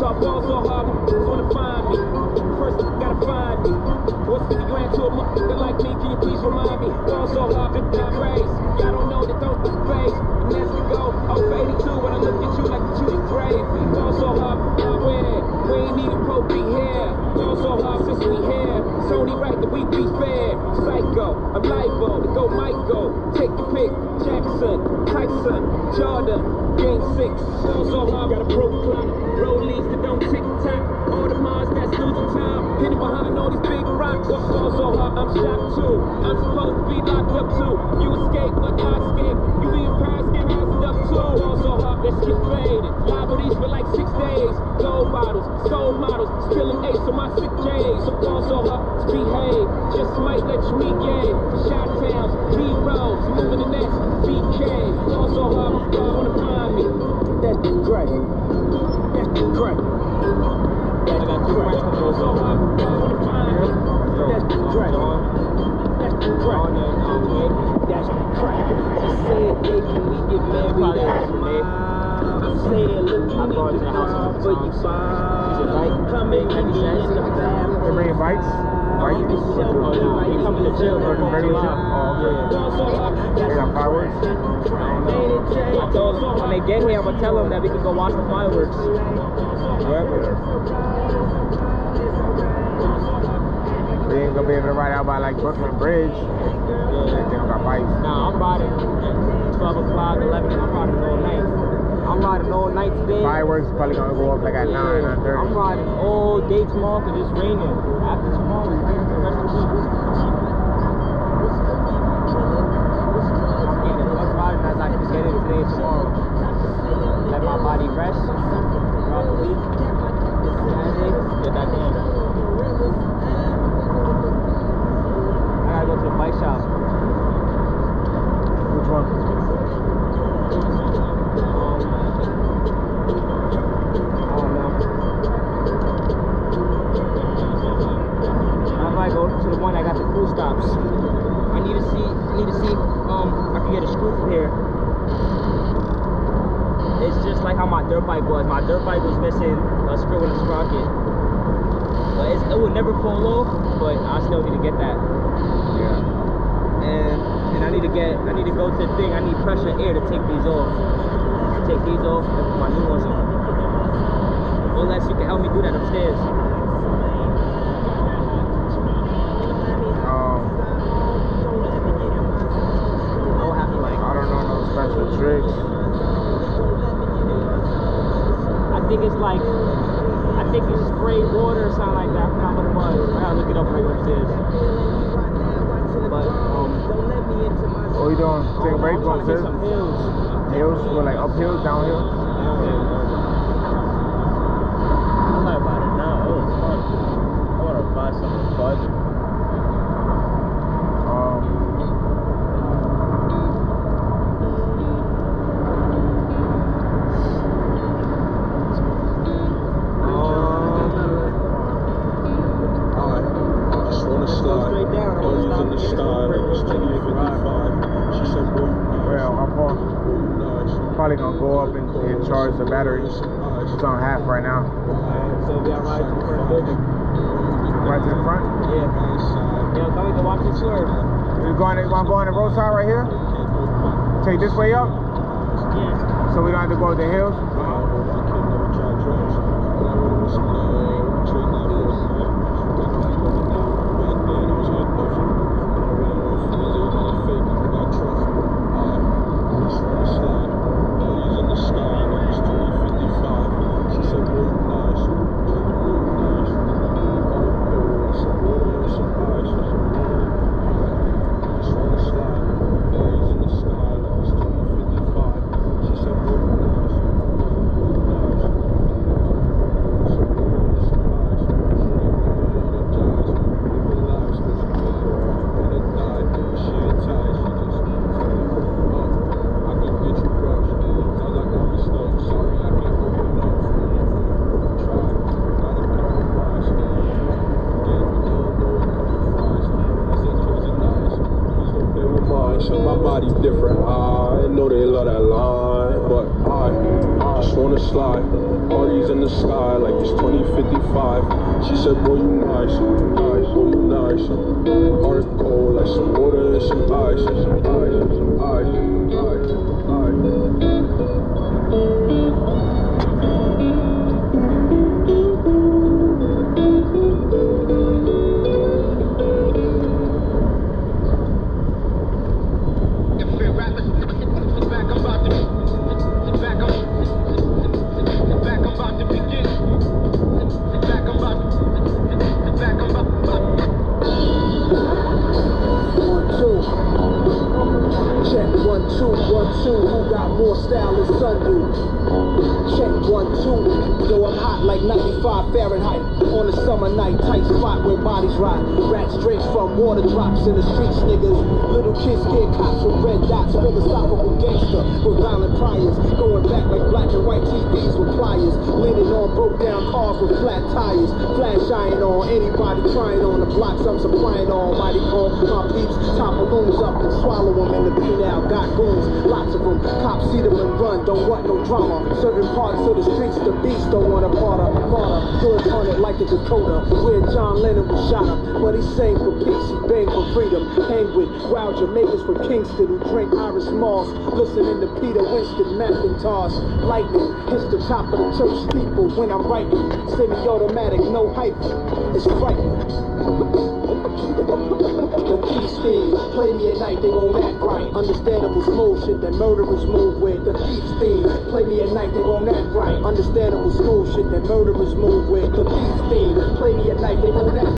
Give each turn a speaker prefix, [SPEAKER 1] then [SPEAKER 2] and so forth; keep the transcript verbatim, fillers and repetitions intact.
[SPEAKER 1] So I ball so hard, just wanna find me. First, you gotta find me. What's fifty grand to a motherfucker like me? Can you please remind me? Ball so hard, fifty praise. Y'all don't know that don't face. And that's the go. Oh, for eighty-two, when I look at you like you the grave. Ball so hard, I win. We ain't even supposed to be here. Ball so hard since we here. It's only right that we be fair. Psycho, I'm libo, to go Michael. Take the pick. Jackson, Tyson, Jordan, game six. Ball so hard, got a broke clock. Rollies that don't tick tock. All the Mars that's losing time. Hidden behind all these big rocks. Ball so hard, I'm shocked too. I'm supposed to be locked up too. You escape, but I escape. You be in Paris, get housed up too. Ball so hard, let's get faded. Liabilities for like six days. Gold bottles, soul models, spilling ace on my sick days. So ball so hard, behave. Just might let you meet gay. Shot towns, B-rolls, moving the next B K. Ball so hard, y'all wanna find me. That's great. That's great. That's great. Ball so hard, y'all wanna find me. That's great. That's great. That's great. She said, hey, can we get married after that? I'm saying, look, you need to come for you find. Come and give me in the bathroom.
[SPEAKER 2] They bring bites? Right?
[SPEAKER 1] You come to the jail for a
[SPEAKER 2] regular shit? Oh, okay. They got fireworks?
[SPEAKER 1] I told them, when they get here, I'm going to tell them that we can go watch the fireworks.
[SPEAKER 2] Wherever. They ain't gonna be able to ride out by like Brooklyn Bridge. Yeah. They don't got bikes.
[SPEAKER 1] Nah, I'm riding twelve o'clock, eleven, I'm riding all night. I'm riding all night today.
[SPEAKER 2] Fireworks probably gonna go up like at yeah. nine, nine thirty.
[SPEAKER 1] I'm riding all day tomorrow because it's raining. After tomorrow, it's raining for the rest of the week. I'm getting as much riding as I can get in today and tomorrow. Let my body rest throughout the week. Saturday, get that in. I gotta go to the bike shop.
[SPEAKER 2] Which one?
[SPEAKER 1] Um, I don't know. I might go to the one that got the cool stops. I need to see. I need to see if um I can get a screw from here. It's just like how my dirt bike was. My dirt bike was missing a screw in the sprocket. But it's, it would never fall off. But I still need to get that.
[SPEAKER 2] Yeah.
[SPEAKER 1] And and I need to get. I need to go to the thing. I need pressure air to take these off. Take these off and put my new ones on. Unless you can help me do that upstairs.
[SPEAKER 2] Um,
[SPEAKER 1] I will have to like.
[SPEAKER 2] I don't know no special tricks.
[SPEAKER 1] I think it's like. I think it's spray water or something like that. I forgot what it was. I gotta look it up right upstairs. But um.
[SPEAKER 2] What are you doing? Take a break
[SPEAKER 1] I'm trying to get
[SPEAKER 2] upstairs?
[SPEAKER 1] some hills.
[SPEAKER 2] Hills? What, like uphill, downhill?
[SPEAKER 1] Downhill.
[SPEAKER 3] I'm not about it now. It was fun. I want to buy something fun.
[SPEAKER 2] Um,
[SPEAKER 4] I just want to slide.
[SPEAKER 1] Straight down.
[SPEAKER 4] All using the style like it's twenty fifty-five. She said, boy,
[SPEAKER 2] well, I'm far.
[SPEAKER 4] nice.
[SPEAKER 2] Probably gonna go up and, and charge the battery. It's on half right now.
[SPEAKER 1] So we got right to the front building.
[SPEAKER 2] Right to the front?
[SPEAKER 1] Yeah. Yo, come we can watch this tour.
[SPEAKER 2] You going to, want to go on the roadside right here? Take this way up?
[SPEAKER 1] Yeah.
[SPEAKER 2] So we don't have to go to the hills?
[SPEAKER 4] Different. I know they love that line, but I just wanna slide. Parties in the sky like It's twenty fifty-five. She said, boy, you nice, nice, boy, you nice. Heart cold like some water and some ice, some ice, some ice,
[SPEAKER 5] One, two, one, two, who got more style than Sun do? Check one, two, yo, I'm hot like ninety-five Fahrenheit. On a summer night, tight spot where bodies rot. Rats drink from water drops in the streets, niggas. Little kids scared cops with red dots. Philosophical gangster with violent priors. Going back like black and white T Vs with pliers. Leaning on broke down cars with flat tires. Flash iron on anybody trying on the blocks I'm supplying on. Mighty call my peeps, top balloons up and swallow them in the B-now. Got goons, lots of them. Cops see them and run, don't want no drama. Certain parts of the streets, the beast don't want a martyr. Martyr, good on it like a Dakota. Where John Lennon was shot up, but he sang for peace, he banged for freedom. Hang with wild Jamaicans from Kingston who drink Irish Moss. Listening to Peter Winston, Macintosh. Lightning hits the top of the church steeple when I'm writing. Semi-automatic, no hype, it's frightening. The thief's theme, play me at night, they won't act right. Understandable smooth shit that murderers move with. The thief's theme, play me at night, they won't act right. Understandable smooth shit that murderers move with. The thief's theme, play me at night, they won't act